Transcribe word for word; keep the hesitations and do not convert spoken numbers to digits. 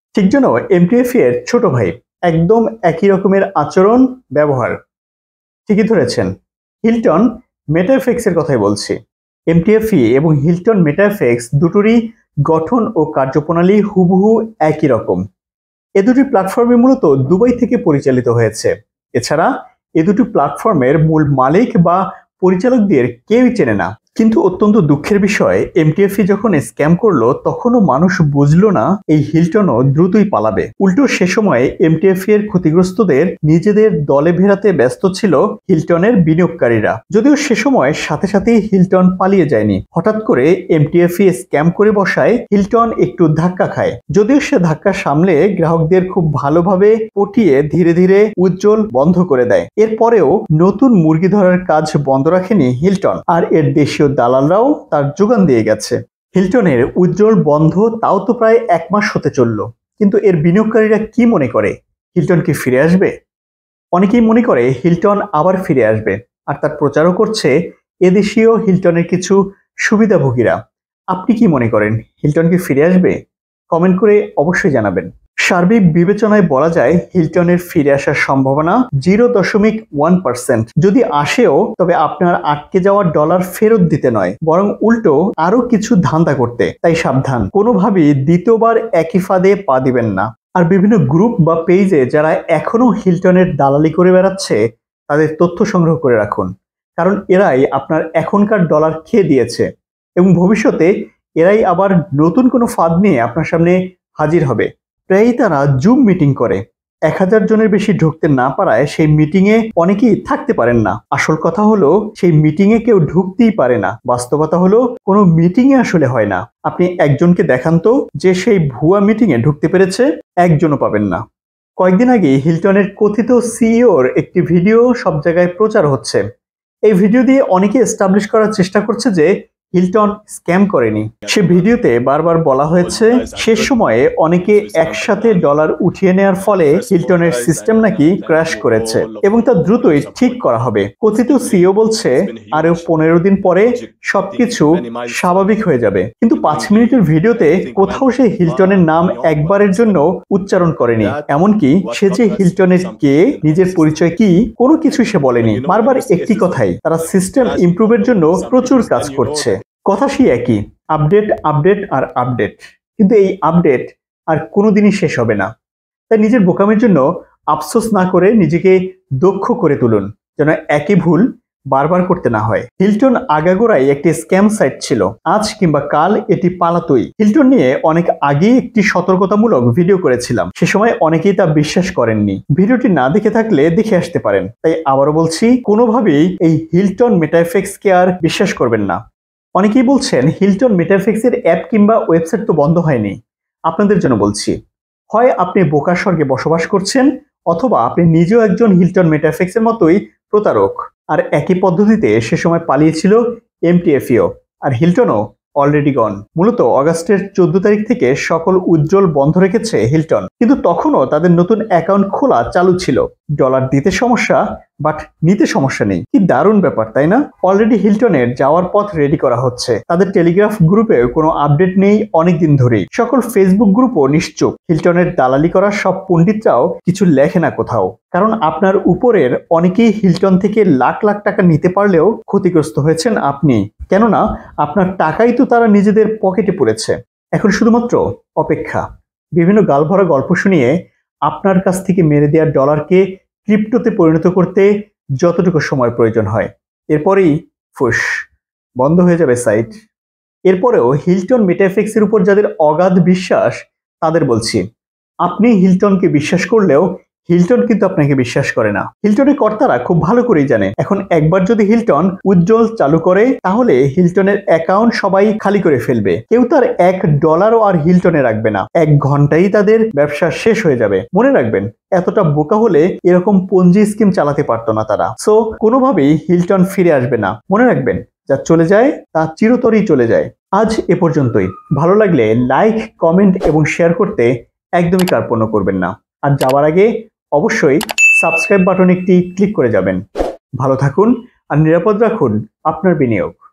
ঠিক যেন এমটিএফ এর ছোট ভাই, একদম একই রকমের আচরণ ব্যবহার। ঠিকই ধরেছেন, হিলটন মেটাফেক্স এর কথাই বলছি। এমটিএফই এবং হিলটন মেটাফেক্স দুটোরই গঠন ও কার্যপ্রণালী হুবহু একই রকম। এ দুটি প্ল্যাটফর্মে মূলত দুবাই থেকে পরিচালিত হয়েছে। এছাড়া এ দুটি প্ল্যাটফর্মের মূল মালিক বা পরিচালকদের কেউই চেনে না। কিন্তু অত্যন্ত দুঃখের বিষয়, এমটিএফই যখন স্ক্যাম করলো তখনও মানুষ বুঝলো না এই হিলটনও দ্রুতই পালাবে। উল্টো সে সময়ে এমটিএফই এর ক্ষতিগ্রস্তদের নিজেদের দলে ভেড়াতে ব্যস্ত ছিল হিলটনের বিনিয়োগকারীরা। যদিও সে সময় সাথে সাথে হিলটন পালিয়ে যায়নি, হঠাৎ করে এমটিএফই স্ক্যাম করে বসায় হিলটন একটু ধাক্কা খায়। যদিও সে ধাক্কা সামলে গ্রাহকদের খুব ভালোভাবে পটিয়ে ধীরে ধীরে উজ্জ্বল বন্ধ করে দেয়। এরপরেও নতুন মুরগি ধরার কাজ বন্ধ রাখেনি হিলটন, আর এর দেশীয় দালালরাও তার যোগান দিয়ে গেছে। হিলটনের উজ্জ্বল বন্ধ তাও তো প্রায় এক মাস হতে চলল, কিন্তু এর বিনিয়োগকারীরা কি মনে করে, হিলটন কি ফিরে আসবে? অনেকেই মনে করে হিলটন আবার ফিরে আসবে, আর তার প্রচারও করছে এদেশীয় হিলটনের কিছু সুবিধাভোগীরা। আপনি কি মনে করেন, হিলটন কি ফিরে আসবে? কমেন্ট করে অবশ্যই জানাবেন। সার্বিক বিবেচনায় বলা যায় হিলটনের ফিরে আসার সম্ভাবনা জিরো দশমিক ওয়ান পার্সেন্ট। যদি আসেও তবে আপনার আটকে যাওয়া ডলার ফেরত দিতে নয়, বরং উল্টো আরো কিছু ধান্দা করতে। তাই সাবধান, কোনোভাবেই দ্বিতীয়বার একই ফাঁদে পা দিবেন না। আর বিভিন্ন গ্রুপ বা পেজে যারা এখনো হিলটনের দালালি করে বেড়াচ্ছে তাদের তথ্য সংগ্রহ করে রাখুন, কারণ এরাই আপনার এখনকার ডলার খেয়ে দিয়েছে এবং ভবিষ্যতে এরাই আবার নতুন কোনো ফাঁদ নিয়ে আপনার সামনে হাজির হবে। প্রায়ই তারা জুম মিটিং করে, এক হাজার জনের বেশি ঢুকতে না পারায় সেই মিটিংয়ে অনেকেই থাকতে পারেন না। আসল কথা হলো সেই মিটিংয়ে কেউ ঢুকতেই পারে না। বাস্তবতা হলো কোনো মিটিংয়ে আসলে হয় না। আপনি একজনকে দেখান তো যে সেই ভুয়া মিটিংয়ে ঢুকতে পেরেছে, একজনও পাবেন না। কয়েকদিন আগে হিলটনের কথিত সিইওর একটি ভিডিও সব জায়গায় প্রচার হচ্ছে। এই ভিডিও দিয়ে অনেকে এস্টাবলিশ করার চেষ্টা করছে যে হিলটন স্ক্যাম করেনি। সে ভিডিওতে বারবার বলা হয়েছে শেষ সময়ে অনেকে একসাথে ডলার উঠিয়ে নেওয়ার ফলে হিলটনের সিস্টেম নাকি ক্র্যাশ করেছে এবং তা দ্রুতই ঠিক করা হবে। কথিত সিইও বলছে আরো পনেরো দিন পরে সবকিছু স্বাভাবিক হয়ে যাবে, কিন্তু পাঁচ মিনিটের ভিডিওতে কোথাও সে হিলটনের নাম একবারের জন্য উচ্চারণ করেনি। এমনকি সে যে হিলটনের কে, নিজের পরিচয় কি, কোনো কিছু সে বলেনি। বারবার একটি কথাই, তারা সিস্টেম ইমপ্রুভের জন্য প্রচুর কাজ করছে। কথা সেই একই, আপডেট আপডেট আর আপডেট, কিন্তু এই আপডেট আর কোনোদিনই শেষ হবে না। তাই নিজের বোকামের জন্য আফসোস না করে নিজেকে দক্ষ করে তুলুন, যেন একই ভুল বারবার করতে না হয়। হিলটন আগাগোড়াই একটি স্ক্যাম সাইট ছিল, আজ কিংবা কাল এটি পালাতোই। হিলটন নিয়ে অনেক আগেই একটি সতর্কতামূলক ভিডিও করেছিলাম, সে সময় অনেকেই তা বিশ্বাস করেননি। ভিডিওটি না দেখে থাকলে দেখে আসতে পারেন। তাই আবারও বলছি, কোনোভাবেই এই হিলটন মেটাফেক্সকে আর বিশ্বাস করবেন না। অনেকেই বলছেন হিলটন মেটাফেক্সের অ্যাপ কিংবা ওয়েবসাইট তো বন্ধ হয়নি। আপনাদের জন্য বলছি, হয় আপনি বোকার স্বর্গে বসবাস করছেন, অথবা আপনি নিজেও একজন হিলটন মেটাফেক্সের মতোই প্রতারক। আর একই পদ্ধতিতে সে সময় পালিয়েছিল এমটিএফইও, আর হিলটনও অলরেডি গন। মূলত অগাস্টের চোদ্দ তারিখ থেকে সকল উজ্জ্বল বন্ধ রেখেছে হিলটন, কিন্তু তখনও তাদের নতুন অ্যাকাউন্ট খোলা চালু ছিল। ডলার দিতে সমস্যা, বাট নিতে সমস্যা নেই। কি দারুণ ব্যাপার, তাই না? অলরেডি হিলটনের যাওয়ার পথ রেডি করা হচ্ছে। তাদের টেলিগ্রাফ গ্রুপে কোনো আপডেট নেই অনেকদিন ধরেই। সকল ফেসবুক গ্রুপও নিশ্চুপ। হিলটনের দালালি করা সব পণ্ডিতরাও কিছু লেখে না কোথাও, কারণ আপনার উপরের অনেকেই হিলটন থেকে লাখ লাখ টাকা নিতে পারলেও ক্ষতিগ্রস্ত হয়েছেন আপনি, কেননা আপনার টাকাই তো তারা নিজেদের পকেটে পড়েছে। এখন শুধুমাত্র অপেক্ষা। বিভিন্ন গালভরা গল্প শুনিয়ে আপনার কাছ থেকে মেরে দেওয়া ডলারকে ক্রিপ্টোতে পরিণত করতে যতটুকু সময় প্রয়োজন হয়, এরপরেই ফুস বন্ধ হয়ে যাবে সাইট। এরপরেও হিলটন মেটাফেক্সের উপর যাদের অগাধ বিশ্বাস তাদের বলছি, আপনি হিলটনকে বিশ্বাস করলেও হিলটন কিন্তু আপনাকে বিশ্বাস করে না। হিলটনের কর্তারা খুব ভালো করেই জানে, এখন একবার যদি হিলটন উজ্জ্বল চালু করে তাহলে হিলটনের অ্যাকাউন্ট সবাই খালি করে ফেলবে। কেউ তার এক ডলারও আর হিলটনে রাখবে না। এক ঘন্টায় তাদের ব্যবসা শেষ হয়ে যাবে। মনে রাখবেন, এতটা বোকা হলে এরকম পঞ্জি স্কিম চালাতে পারতো না তারা। সো কোনোভাবেই হিলটন ফিরে আসবে না। মনে রাখবেন, যা চলে যায় তা চিরতরেই চলে যায়। আজ এ পর্যন্তই। ভালো লাগলে লাইক, কমেন্ট এবং শেয়ার করতে একদমই কার্পণ্য করবেন না। আর যাওয়ার আগে অবশ্যই সাবস্ক্রাইব বাটন একটি ক্লিক করে যাবেন। ভালো থাকুন আর নিরাপদ রাখুন আপনার বিনিয়োগ।